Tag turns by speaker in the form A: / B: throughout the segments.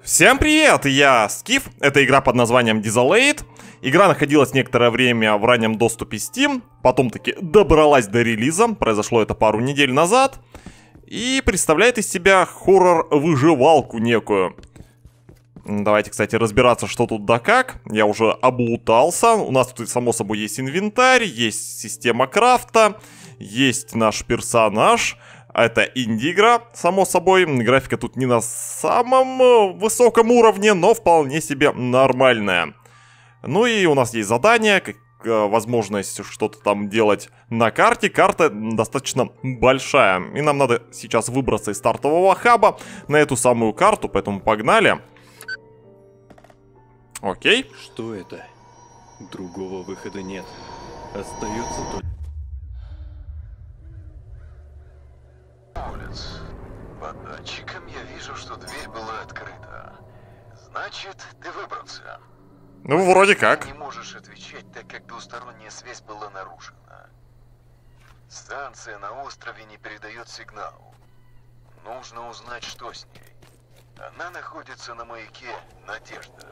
A: Всем привет, я Скиф, это игра под названием Desolate. Игра находилась некоторое время в раннем доступе Steam, потом таки добралась до релиза, произошло это пару недель назад. И представляет из себя хоррор-выживалку некую. Давайте, кстати, разбираться, что тут да как. Я уже облутался, у нас тут само собой есть инвентарь, есть система крафта, есть наш персонаж. Это инди-игра, само собой. Графика тут не на самом высоком уровне, но вполне себе нормальная. Ну и у нас есть задание, как возможность что-то там делать на карте. Карта достаточно большая. И нам надо сейчас выбраться из стартового хаба на эту самую карту, поэтому погнали. Окей.
B: Что это? Другого выхода нет. Остается только...
C: По датчикам я вижу, что дверь была открыта. Значит, ты выбрался.
A: Ну, вроде как.
C: Ты не можешь отвечать, так как двусторонняя связь была нарушена. Станция на острове не передает сигнал. Нужно узнать, что с ней. Она находится на маяке Надежда.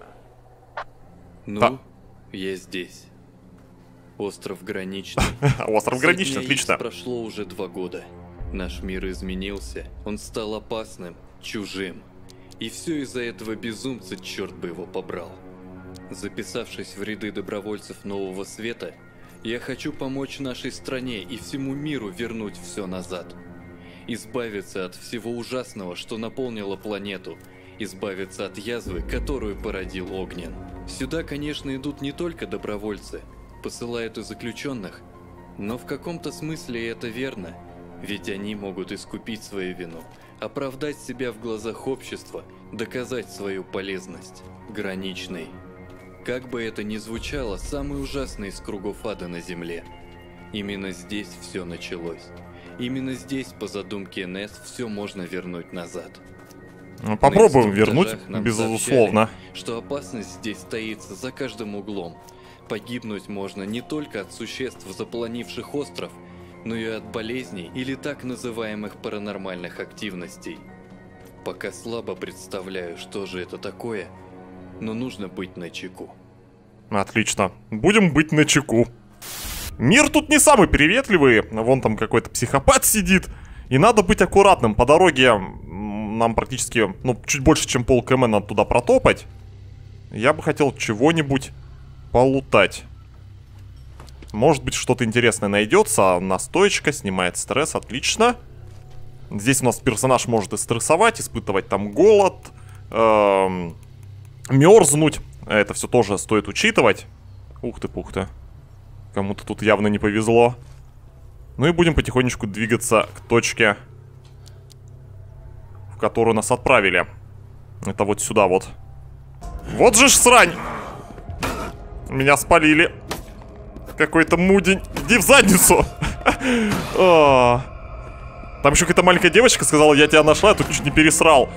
B: Ну,
A: Да.
B: я здесь. Остров Граничный.
A: Остров Граничный, отлично.
B: Прошло уже 2 года. Наш мир изменился, он стал опасным, чужим. И все из-за этого безумца, черт бы его побрал. Записавшись в ряды добровольцев Нового Света, я хочу помочь нашей стране и всему миру вернуть все назад. Избавиться от всего ужасного, что наполнило планету. Избавиться от язвы, которую породил Огнен. Сюда, конечно, идут не только добровольцы, посылают и заключенных. Но в каком-то смысле это верно. Ведь они могут искупить свою вину, оправдать себя в глазах общества, доказать свою полезность. Граничный. Как бы это ни звучало, самый ужасный из кругов ада на Земле. Именно здесь все началось. Именно здесь, по задумке НС, все можно вернуть назад.
A: Ну, попробуем
B: На
A: вернуть,
B: инструктажах нам
A: безусловно.
B: сообщали, что опасность здесь таится за каждым углом. Погибнуть можно не только от существ, заполонивших остров, но и от болезней или так называемых паранормальных активностей. Пока слабо представляю, что же это такое, но нужно быть начеку.
A: Отлично. Будем быть начеку. Мир тут не самый приветливый. Вон там какой-то психопат сидит. И надо быть аккуратным. По дороге нам практически, чуть больше, чем полкм надо туда протопать. Я бы хотел чего-нибудь полутать. Может быть, что-то интересное найдется. Настоечка снимает стресс, отлично. Здесь у нас персонаж может и стрессовать, испытывать там голод, мерзнуть. Это все тоже стоит учитывать. Ух ты-пух ты. Кому-то тут явно не повезло. Ну и будем потихонечку двигаться к точке, в которую нас отправили. Это вот сюда вот. Вот же ж срань! Меня спалили. Какой-то мудень. Иди в задницу! Там еще какая-то маленькая девочка сказала, я тебя нашла, я тут чуть не пересрал.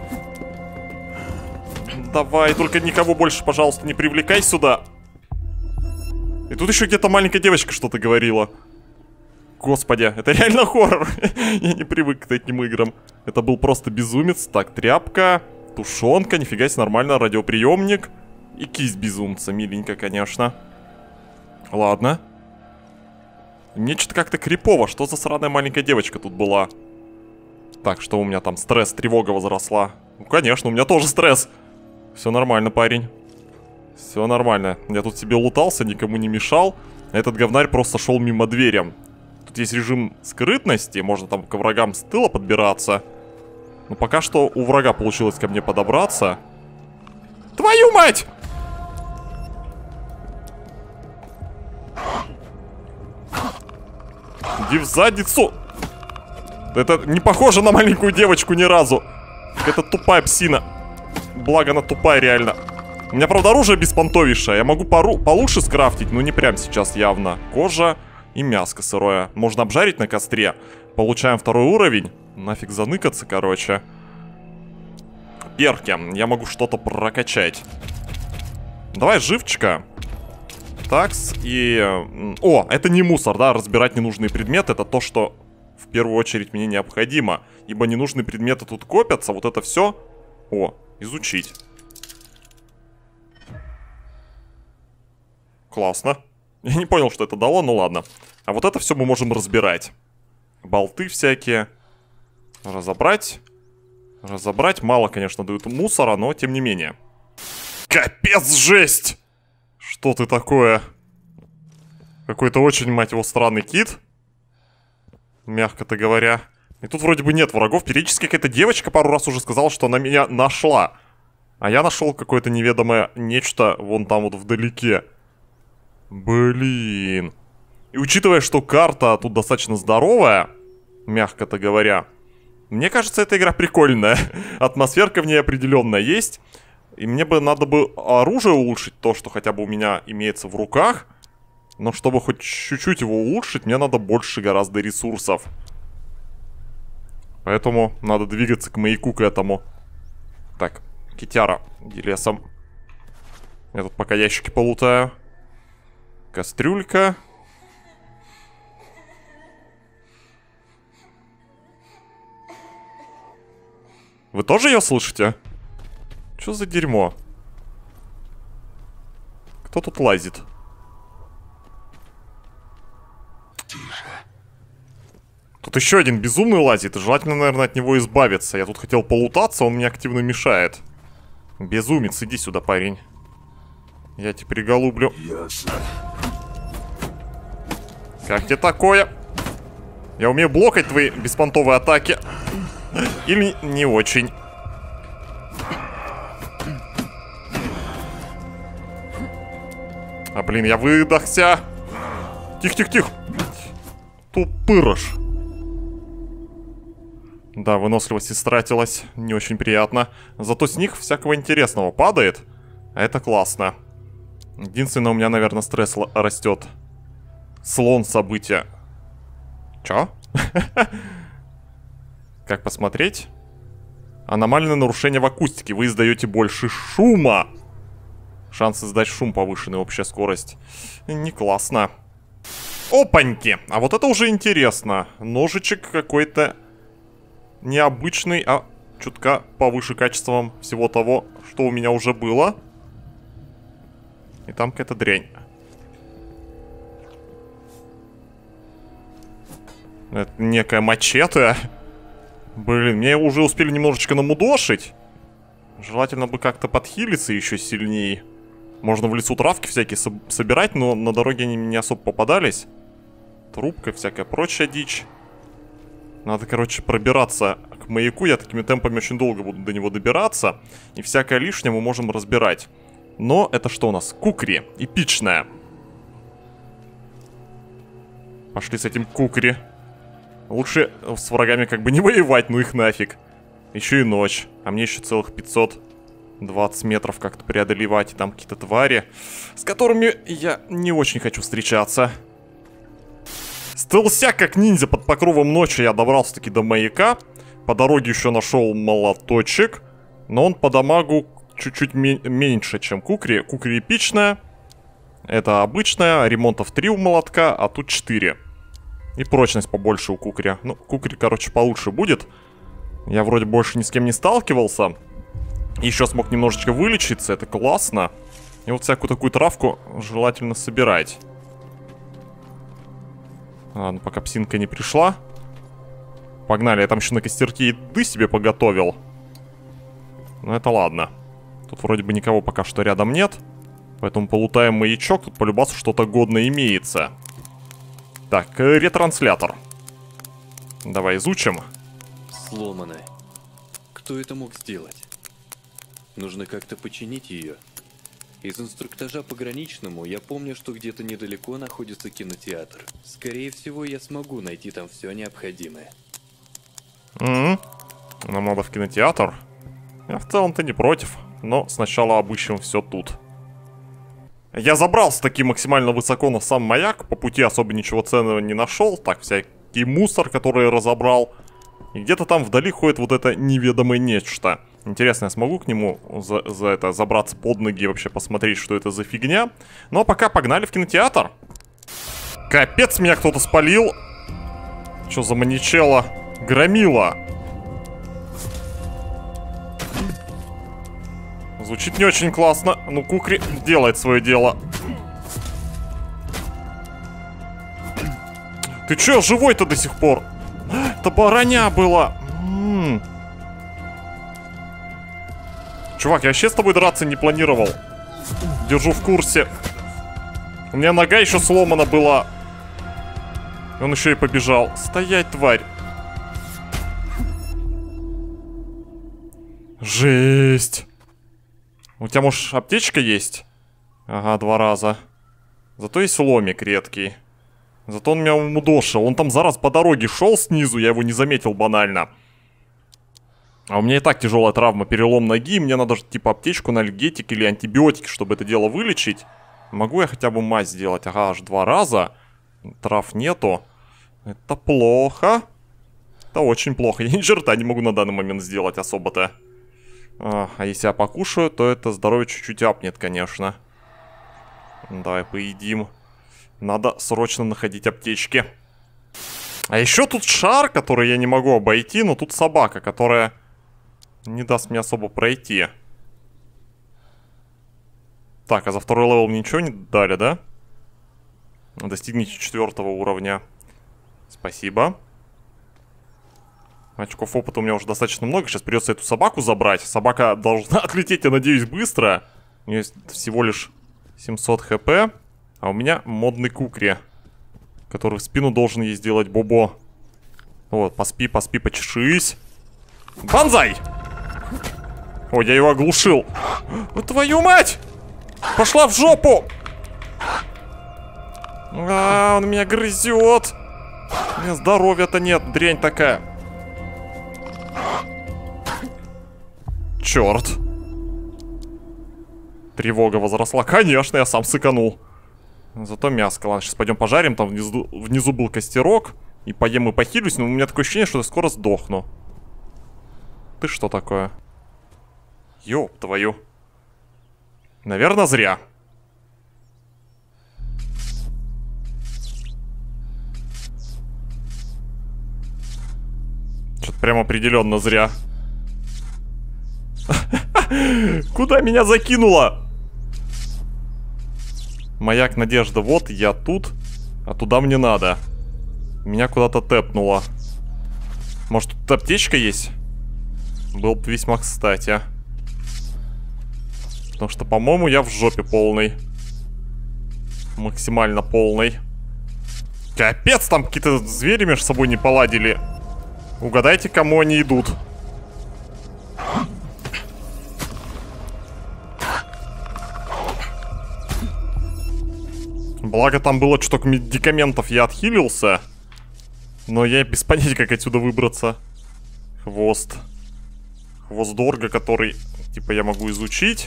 A: Давай, только никого больше, пожалуйста, не привлекай сюда. И тут еще где-то маленькая девочка что-то говорила. Господи, это реально хоррор. Я не привык к таким играм. Это был просто безумец. Так, тряпка, тушенка, нифига себе, нормально, радиоприемник. И кисть безумца, миленько, конечно. Ладно. Мне что-то как-то крипово. Что за сраная маленькая девочка тут была? Так, что у меня там? Стресс, тревога возросла. Ну, конечно, у меня тоже стресс. Все нормально, парень. Все нормально. Я тут себе лутался, никому не мешал. Этот говнарь просто шел мимо двери. Тут есть режим скрытности. Можно там к врагам с тыла подбираться. Но пока что у врага получилось ко мне подобраться. Твою мать! Иди в задницу! Это не похоже на маленькую девочку ни разу. Это тупая псина. Благо она тупая реально. У меня, правда, оружие беспонтовейшее. Я могу получше скрафтить, но не прям сейчас явно. Кожа и мяско сырое. Можно обжарить на костре. Получаем 2-й уровень. Нафиг заныкаться, короче. Перки. Я могу что-то прокачать. Давай живчика. Такс и... О, это не мусор, да, разбирать ненужные предметы. Это то, что в первую очередь мне необходимо. Ибо ненужные предметы тут копятся, вот это все О, изучить. Классно. Я не понял, что это дало, ну ладно. А вот это все мы можем разбирать. Болты всякие. Разобрать. Разобрать. Мало, конечно, дают мусора, но тем не менее. Капец, жесть! Что ты такое? Какой-то очень, мать его, странный кит. Мягко-то говоря. И тут вроде бы нет врагов. Периодически какая-то девочка пару раз уже сказала, что она меня нашла. А я нашел какое-то неведомое нечто вон там вот вдалеке. Блин. И учитывая, что карта тут достаточно здоровая, мягко-то говоря, мне кажется, эта игра прикольная. Атмосферка в ней определенная есть. И мне бы надо бы оружие улучшить, то, что хотя бы у меня имеется в руках. Но чтобы хоть чуть-чуть его улучшить, мне надо больше гораздо ресурсов. Поэтому надо двигаться к маяку, к этому. Так, китяра, иди лесом. Я тут пока ящики полутаю. Кастрюлька. Вы тоже ее слышите? Что за дерьмо? Кто тут лазит?
C: Тише.
A: Тут еще один безумный лазит, и желательно, наверное, от него избавиться. Я тут хотел полутаться, он мне активно мешает. Безумец, иди сюда, парень. Я тебя приголублю.
C: Ясно.
A: Как тебе такое? Я умею блокать твои беспонтовые атаки. Или не очень. А, блин, я выдохся. Тихо-тихо-тихо. Тупырыш. Да, выносливость истратилась. Не очень приятно. Зато с них всякого интересного падает. А это классно. Единственное, у меня, наверное, стресс растет. Слон события. Чё? Как посмотреть? Аномальное нарушение в акустике. Вы издаете больше шума. Шанс издать шум повышенный, общая скорость. Не классно. Опаньки! А вот это уже интересно. Ножичек какой-то необычный, а чутка повыше качеством всего того, что у меня уже было. И там какая-то дрянь. Это некая мачете. Блин, мне уже успели немножечко намудошить. Желательно бы как-то подхилиться еще сильнее. Можно в лесу травки всякие собирать, но на дороге они не особо попадались. Трубка, всякая прочая дичь. Надо, короче, пробираться к маяку. Я такими темпами очень долго буду до него добираться. И всякое лишнее мы можем разбирать. Но это что у нас? Кукри. Эпичная. Пошли с этим кукри. Лучше с врагами как бы не воевать, ну их нафиг. Еще и ночь. А мне еще целых 520 метров как-то преодолевать. И там какие-то твари, с которыми я не очень хочу встречаться. Стелся как ниндзя под покровом ночи. Я добрался-таки до маяка. По дороге еще нашел молоточек. Но он по дамагу чуть-чуть меньше, чем кукри. Кукри эпичная. Это обычная. Ремонтов 3 у молотка, а тут 4. И прочность побольше у кукри. Ну, кукри, короче, получше будет. Я вроде больше ни с кем не сталкивался. Еще смог немножечко вылечиться. Это классно. И вот всякую такую травку желательно собирать. Ладно, пока псинка не пришла. Погнали, я там еще на костерке еды себе поготовил. Но это ладно. Тут вроде бы никого пока что рядом нет. Поэтому полутаем маячок. Тут по-любасу что-то годное имеется. Так, ретранслятор. Давай изучим.
B: Сломанная. Кто это мог сделать? Нужно как-то починить ее. Из инструктажа пограничному я помню, что где-то недалеко находится кинотеатр. Скорее всего, я смогу найти там все необходимое.
A: Нам надо в кинотеатр. Я в целом-то не против. Но сначала обыщем все тут. Я забрался таки максимально высоко на сам маяк. По пути особо ничего ценного не нашел. Так, всякий мусор, который я разобрал. И где-то там вдали ходит вот это неведомое нечто. Интересно, я смогу к нему забраться под ноги и вообще посмотреть, что это за фигня. Ну а пока погнали в кинотеатр. Капец, меня кто-то спалил. Что за маничело? Громила. Звучит не очень классно. Ну, Кукри делает свое дело. Ты чё, живой-то до сих пор? Это броня была. Чувак, я вообще с тобой драться не планировал. Держу в курсе. У меня нога еще сломана была. Он еще и побежал. Стоять, тварь. Жесть. У тебя, может, аптечка есть? Ага, 2 раза. Зато есть ломик редкий. Зато он меня умудошил. Он там зараз по дороге шел снизу, я его не заметил банально. А у меня и так тяжелая травма, перелом ноги. Мне надо же типа аптечку, анальгетик или антибиотики, чтобы это дело вылечить. Могу я хотя бы мазь сделать? Ага, аж 2 раза. Трав нету. Это плохо. Это очень плохо. Я ни черта не могу на данный момент сделать особо-то. А если я покушаю, то это здоровье чуть-чуть апнет, конечно. Давай поедим. Надо срочно находить аптечки. А еще тут шар, который я не могу обойти, но тут собака, которая не даст мне особо пройти. Так, а за 2-й левел мне ничего не дали, да? Достигните 4-го уровня. Спасибо. Очков опыта у меня уже достаточно много. Сейчас придется эту собаку забрать. Собака должна отлететь, я надеюсь, быстро. У нее есть всего лишь 700 хп. А у меня модный Кукри, который в спину должен ей сделать Бобо. Вот, поспи, почешись. Банзай! Ой, я его оглушил. Ну, твою мать! Пошла в жопу! А, он меня грызет. У меня здоровья-то нет, дрянь такая. Черт. Тревога возросла. Конечно, я сам сыканул. Зато мяско. Ладно, сейчас пойдем пожарим. Там внизу был костерок. И поем и похилюсь. Но у меня такое ощущение, что я скоро сдохну. Ты что такое? Ёб твою. Наверное, зря. Что-то прям определенно зря. Куда меня закинуло? Маяк надежда. Вот я тут. А туда мне надо. Меня куда-то тэпнуло. Может, тут аптечка есть? Был бы весьма кстати. Потому что, по-моему, я в жопе полный. Максимально полный. Капец, там какие-то звери между собой не поладили. Угадайте, кому они идут. Благо там было что-то медикаментов, я отхилился. Но я без понятия, как отсюда выбраться. Хвост. Хвост Дорга, который, типа, я могу изучить.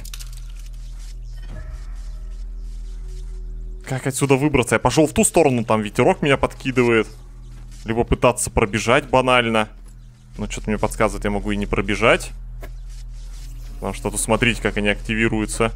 A: Как отсюда выбраться? Я пошел в ту сторону, там ветерок меня подкидывает. Либо пытаться пробежать банально. Но что-то мне подсказывает, я могу и не пробежать. Потому что тут смотрите, как они активируются.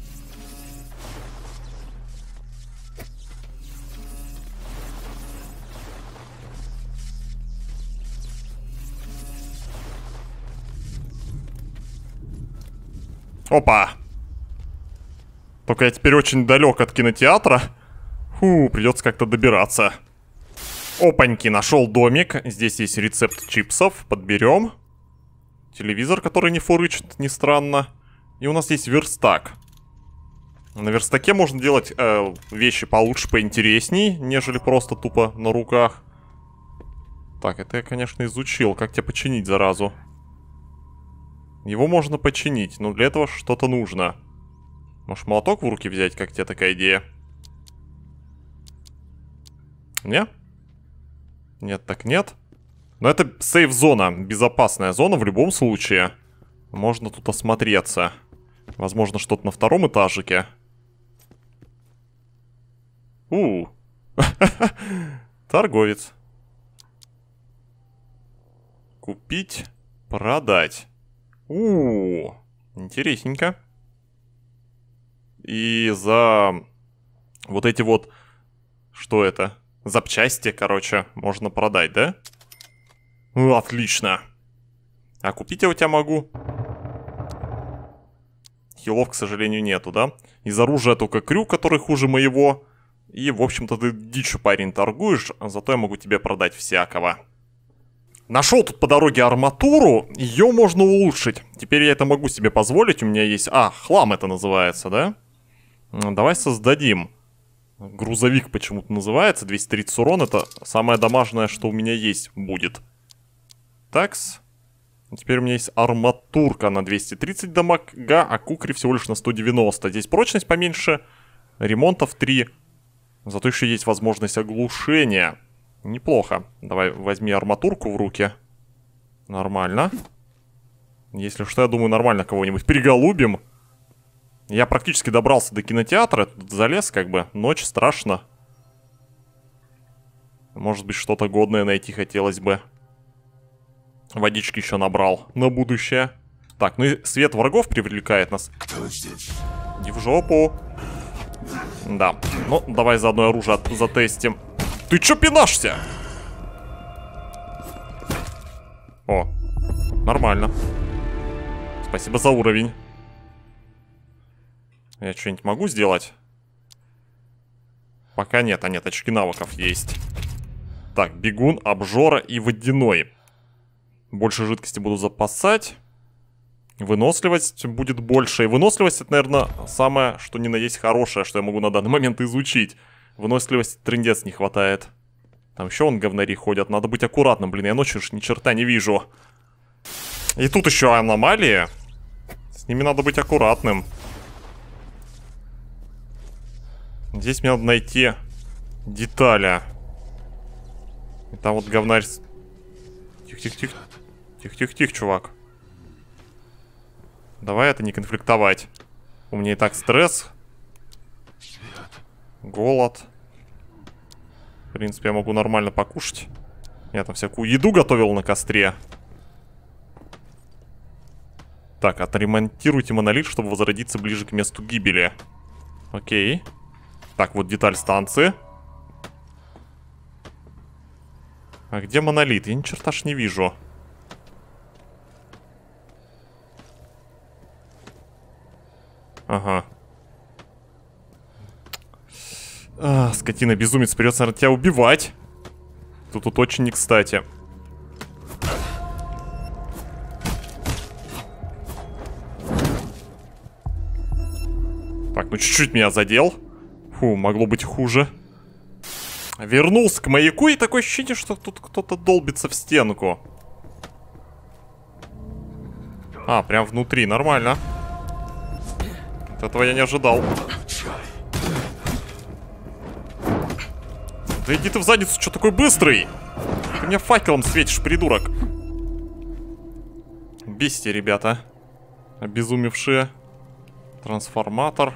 A: Опа! Только я теперь очень далек от кинотеатра. Фу, придется как-то добираться. Опаньки, нашел домик. Здесь есть рецепт чипсов. Подберем. Телевизор, который не фурычит, не странно. И у нас есть верстак. На верстаке можно делать вещи получше, поинтересней, нежели просто тупо на руках. Так, это я, конечно, изучил. Как тебя починить, заразу? Его можно починить, но для этого что-то нужно. Может, молоток в руки взять, как тебе такая идея? Не? Нет, так нет. Но это сейф-зона, безопасная зона в любом случае. Можно тут осмотреться. Возможно, что-то на 2-м этажике. Торговец. Купить, продать. Интересненько. И за вот эти вот... Что это? Запчасти, короче, можно продать, да? Отлично. А купить я у тебя могу? Хилов, к сожалению, нету, да? Из оружия только крюк, который хуже моего. И, в общем-то, ты дичью, парень, торгуешь, зато я могу тебе продать всякого. Нашел тут по дороге арматуру, ее можно улучшить. Теперь я это могу себе позволить, у меня есть... хлам это называется, да? Давай создадим. Грузовик почему-то называется, 230 урон, это самое дамажное, что у меня есть, будет. Такс. Теперь у меня есть арматурка на 230 дамага, а кукри всего лишь на 190. Здесь прочность поменьше, ремонтов 3. Зато еще есть возможность оглушения. Неплохо. Давай возьми арматурку в руки. Нормально. Если что, я думаю, нормально кого-нибудь приголубим. Я практически добрался до кинотеатра. Тут залез как бы. Ночь, страшно. Может быть, что-то годное найти хотелось бы. Водички еще набрал на будущее. Так, ну и свет врагов привлекает нас. Иди в жопу. Да. Ну, давай заодно оружие затестим. Ты чё пинашься? О, нормально. Спасибо за уровень. Я что-нибудь могу сделать? Пока нет, нет, очки навыков есть. Так, бегун, обжора и водяной. Больше жидкости буду запасать. Выносливость будет больше. И выносливость, это, наверное, самое, что ни на есть хорошее, что я могу на данный момент изучить. Выносливости трындец не хватает. Там еще вон говнари ходят. Надо быть аккуратным, блин. Я ночью ни черта не вижу. И тут еще аномалии. С ними надо быть аккуратным. Здесь мне надо найти детали. И там вот говнарь... Тихо-тихо-тихо. Тихо-тихо-тихо, чувак. Давай это не конфликтовать. У меня и так стресс. Голод. В принципе, я могу нормально покушать. Я там всякую еду готовил на костре. Так, отремонтируйте монолит, чтобы возродиться ближе к месту гибели. Окей. Так, вот деталь станции. А где монолит? Я ни черта ж не вижу. Ага. Скотина, безумец, придется, наверное, тебя убивать. Тут очень не кстати. Так, ну чуть-чуть меня задел. Фу, могло быть хуже. Вернулся к маяку, и такое ощущение, что тут кто-то долбится в стенку. Прям внутри, нормально. Вот этого я не ожидал. Да иди ты в задницу, что такой быстрый? Ты меня факелом светишь, придурок. Бесите, ребята. Обезумевшие. Трансформатор.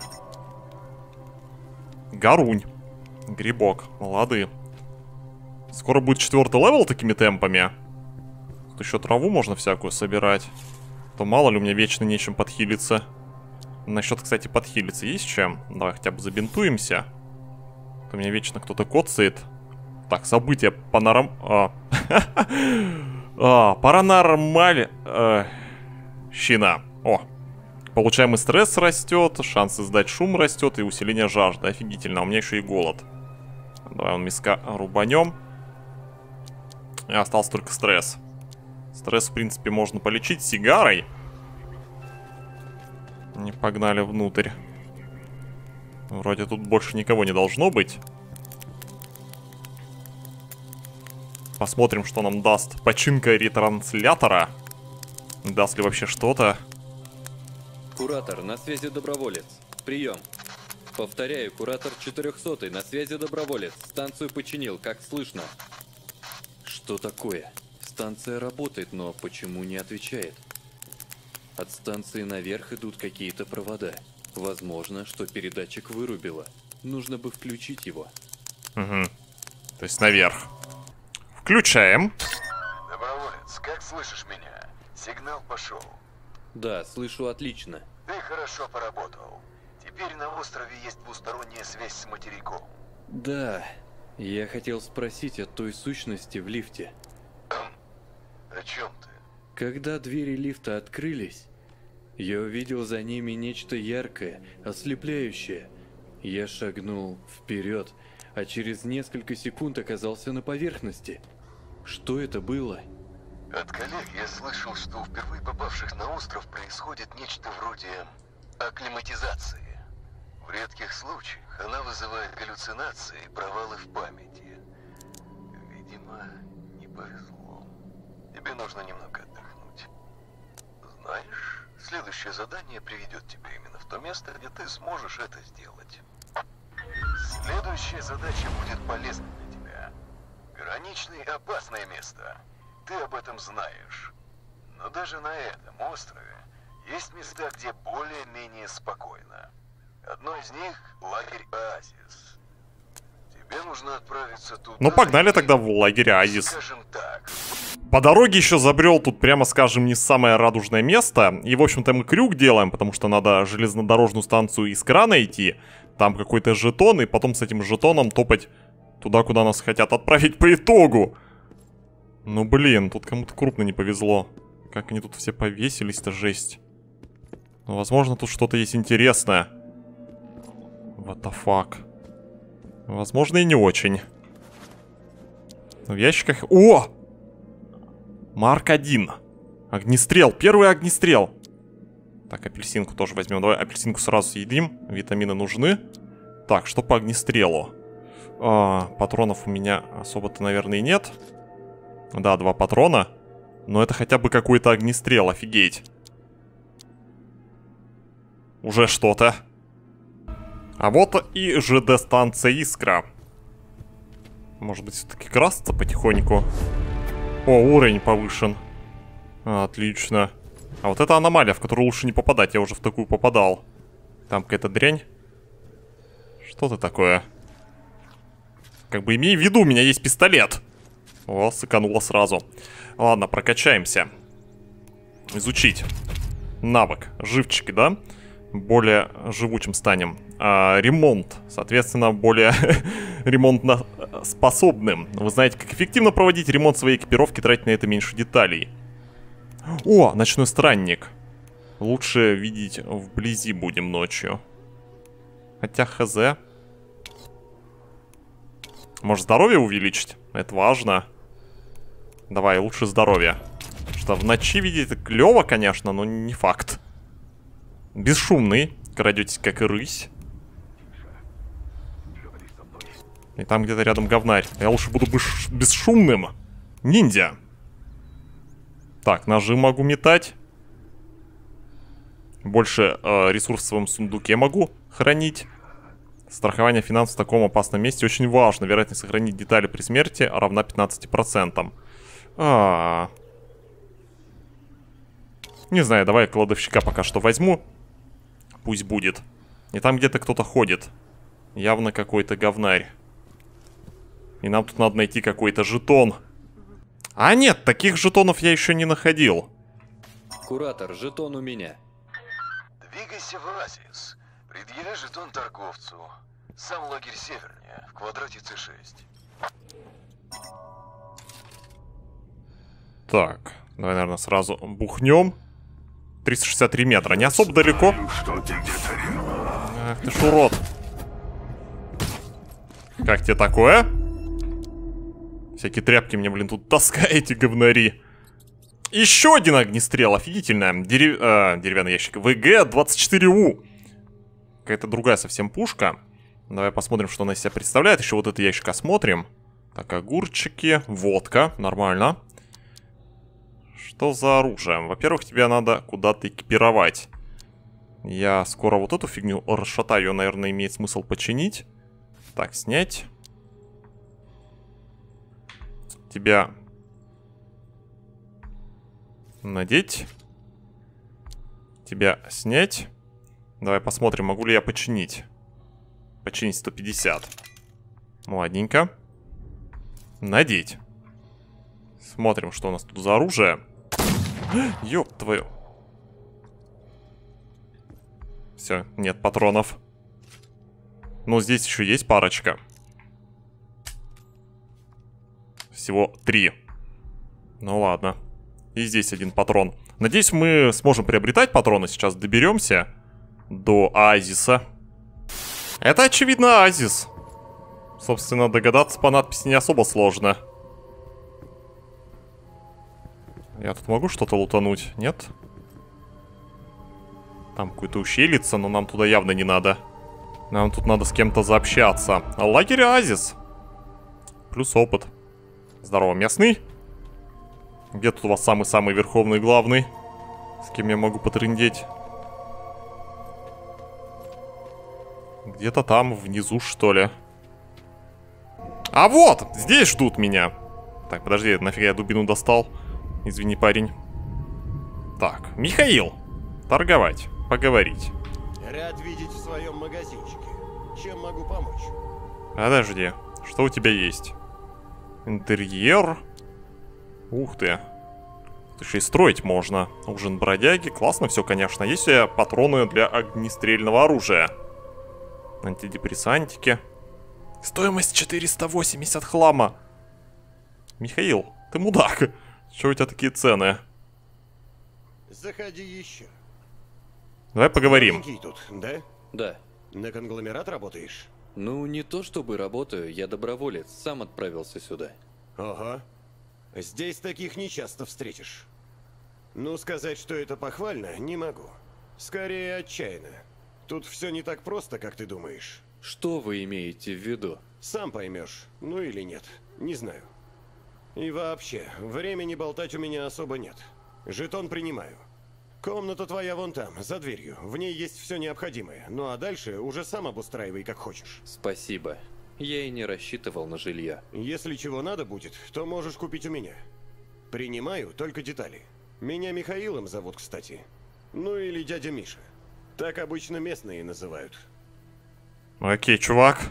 A: Гарунь. Грибок. Лады. Скоро будет 4-й левел такими темпами. Тут еще траву можно всякую собирать. То мало ли у меня вечно нечем подхилиться. Насчет, кстати, подхилиться есть чем? Давай хотя бы забинтуемся. У меня вечно кто-то коцает. Так, события паранормаль... щина. О. Получаемый стресс растет, шанс издать шум растет и усиление жажды. Офигительно, у меня еще и голод. Давай он миска рубанем. И остался только стресс. Стресс, в принципе, можно полечить сигарой. Не погнали внутрь. Вроде тут больше никого не должно быть. Посмотрим, что нам даст починка ретранслятора. Даст ли вообще что-то.
B: Куратор, на связи доброволец. Прием. Повторяю, куратор 400-й, на связи доброволец. Станцию починил, как слышно. Что такое? Станция работает, но почему не отвечает? От станции наверх идут какие-то провода. Возможно, что передатчик вырубило. Нужно бы включить его.
A: Угу. То есть наверх. Включаем.
C: Доброволец, как слышишь меня? Сигнал пошел.
B: Да, слышу отлично.
C: Ты хорошо поработал. Теперь на острове есть двусторонняя связь с материком.
B: Да, я хотел спросить о той сущности в лифте.
C: О чем ты?
B: Когда двери лифта открылись, Я увидел за ними нечто яркое, ослепляющее. Я шагнул вперед, а через несколько секунд оказался на поверхности. Что это было?
C: От коллег я слышал, что у впервые попавших на остров происходит нечто вроде акклиматизации. В редких случаях она вызывает галлюцинации и провалы в памяти. Видимо, не повезло. Тебе нужно немного отдохнуть. Знаешь, следующее задание приведет тебя именно в то место, где ты сможешь это сделать. Следующая задача будет полезна для тебя. Граничное и опасное место. Ты об этом знаешь. Но даже на этом острове есть места, где более-менее спокойно. Одно из них — лагерь Оазис. Тебе нужно отправиться туда.
A: Ну погнали тогда в лагерь Оазис.
C: Скажем так.
A: По дороге еще забрел тут, прямо скажем, не самое радужное место. И, в общем-то, мы крюк делаем, потому что надо железнодорожную станцию Искра найти. Там какой-то жетон, и потом с этим жетоном топать туда, куда нас хотят отправить по итогу. Ну, блин, тут кому-то крупно не повезло. Как они тут все повесились-то, жесть. Ну, возможно, тут что-то есть интересное. What the fuck. Возможно, и не очень. В ящиках... О! Марк 1. Огнестрел. Первый огнестрел. Так, апельсинку тоже возьмем. Давай апельсинку сразу съедим. Витамины нужны. Так, что по огнестрелу? Патронов у меня особо-то, наверное, и нет. Да, 2 патрона. Но это хотя бы какой-то огнестрел, офигеть. Уже что-то. А вот и ЖД-станция Искра. Может быть, все-таки красться потихоньку. О, уровень повышен. Отлично. А вот это аномалия, в которую лучше не попадать. Я уже в такую попадал. Там какая-то дрянь. Что это такое? Как бы имей в виду, у меня есть пистолет. О, сыкануло сразу. Ладно, прокачаемся. Изучить. Навык. Живчики, да? Более живучим станем. Ремонт. Соответственно, более ремонтно способным. Вы знаете, как эффективно проводить ремонт своей экипировки, тратить на это меньше деталей. О, ночной странник. Лучше видеть вблизи будем ночью. Хотя хз. Может, здоровье увеличить? Это важно. Давай, лучше здоровье. Что в ночи видеть клево, конечно, но не факт. Бесшумный. Крадетесь, как и рысь. И там где-то рядом говнарь. Я лучше буду бесшумным. Ниндзя. Так, ножи могу метать. Больше ресурсов в своем сундуке могу хранить. Страхование финансов в таком опасном месте очень важно. Вероятность сохранить детали при смерти равна 15%. Не знаю, давай кладовщика пока что возьму. Пусть будет. И там где-то кто-то ходит. Явно какой-то говнарь. И нам тут надо найти какой-то жетон. А нет, таких жетонов я еще не находил.
B: Куратор, жетон у меня.
C: Двигайся в Оазис. Предъяви жетон торговцу. Сам лагерь севернее, в квадрате С6.
A: Так, давай, наверное, сразу бухнем. 363 метра, не особо далеко. Ах ты ж урод. Как тебе такое? Всякие тряпки мне, блин, тут таскаете, говнари. Еще один огнестрел, офигительно. Деревянный ящик. ВГ-24У. Какая-то другая совсем пушка. Давай посмотрим, что она из себя представляет. Еще вот этот ящик осмотрим. Так, огурчики, водка, нормально. Что за оружие? Во-первых, тебе надо куда-то экипировать. Я скоро вот эту фигню расшатаю. Ее, наверное, имеет смысл починить. Так, снять. Тебя надеть. Тебя снять. Давай посмотрим, могу ли я починить. Починить 150. Ладненько. Надеть. Смотрим, что у нас тут за оружие. Ёб твою. Все, нет патронов. Но здесь еще есть парочка. Всего 3. Ну ладно. И здесь один патрон. Надеюсь, мы сможем приобретать патроны. Сейчас доберемся до оазиса. Это, очевидно, оазис. Собственно, догадаться по надписи не особо сложно. Я тут могу что-то лутануть? Нет? Там какое-то ущельице, но нам туда явно не надо. Нам тут надо с кем-то заобщаться. Лагерь оазис. Плюс опыт. Здорово, местный. Где тут у вас самый-самый верховный главный? С кем я могу потрындеть? Где-то там, внизу, что ли. А вот! Здесь ждут меня. Так, подожди, нафига я дубину достал? Извини, парень. Так, Михаил. Торговать, поговорить.
D: Рад видеть в своем магазинчике. Чем могу помочь?
A: Подожди, что у тебя есть? Интерьер. Ух ты. Тут еще и строить можно. Ужин бродяги. Классно все, конечно. Есть у тебя патроны для огнестрельного оружия. Антидепрессантики. Стоимость 480 хлама. Михаил, ты мудак. Чего у тебя такие цены?
D: Заходи еще.
A: Давай поговорим.
D: Новенький тут, да?
B: Да.
D: На конгломерат работаешь?
B: Ну, не то чтобы работаю, я доброволец, сам отправился сюда.
D: Ага. Здесь таких не часто встретишь. Ну, сказать, что это похвально, не могу. Скорее, отчаянно. Тут все не так просто, как ты думаешь.
B: Что вы имеете в виду?
D: Сам поймешь, ну или нет, не знаю. И вообще, времени болтать у меня особо нет. Жетон принимаю. Комната твоя вон там, за дверью. В ней есть все необходимое. Ну а дальше уже сам обустраивай, как хочешь.
B: Спасибо. Я и не рассчитывал на жилье.
D: Если чего надо будет, то можешь купить у меня. Принимаю только детали. Меня Михаилом зовут, кстати. Ну или дядя Миша. Так обычно местные называют.
A: Окей, чувак.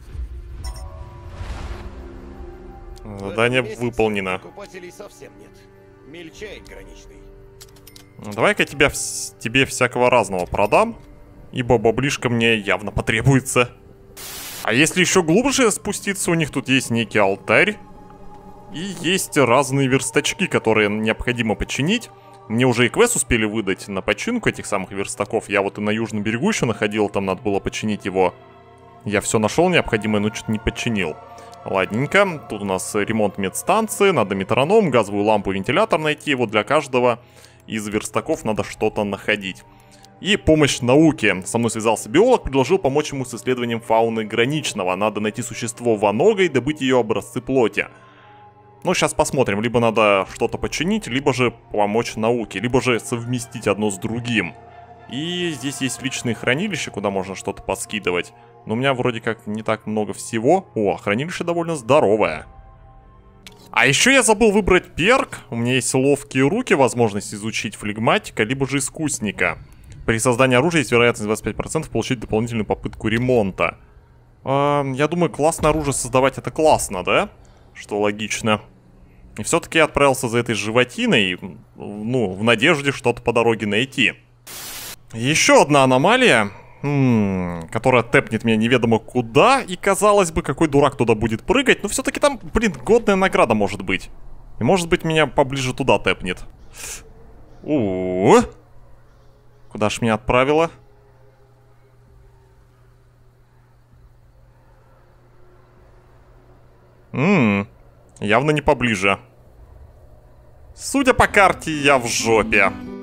A: Задание выполнено.
D: Покупателей совсем нет. Мельчает граничный.
A: Давай-ка тебе всякого разного продам, ибо баблишка мне явно потребуется. А если еще глубже спуститься, у них тут есть некий алтарь. И есть разные верстачки, которые необходимо починить. Мне уже и квест успели выдать на починку этих самых верстаков. Я вот и на южном берегу еще находил, там надо было починить его. Я все нашел необходимое, но что-то не починил. Ладненько, тут у нас ремонт медстанции, надо метроном, газовую лампу, вентилятор найти. Вот для каждого из верстаков надо что-то находить. И помощь науке. Со мной связался биолог, предложил помочь ему с исследованием фауны граничного. Надо найти существо воногой и добыть ее образцы плоти. Ну, сейчас посмотрим. Либо надо что-то починить, либо же помочь науке, либо же совместить одно с другим. И здесь есть личные хранилища, куда можно что-то поскидывать. Но у меня вроде как не так много всего. О, хранилище довольно здоровое. А еще я забыл выбрать перк. У меня есть ловкие руки, возможность изучить флегматика, либо же искусника. При создании оружия есть вероятность 25% получить дополнительную попытку ремонта. Я думаю, классное оружие создавать это классно, да? Что логично. И все-таки я отправился за этой животиной, ну, в надежде что-то по дороге найти. Еще одна аномалия, которая тэпнет меня неведомо куда. И, казалось бы, какой дурак туда будет прыгать. Но все-таки там, блин, годная награда может быть. И может быть меня поближе туда тэпнет. Куда ж меня отправила? Явно не поближе. Судя по карте, я в жопе.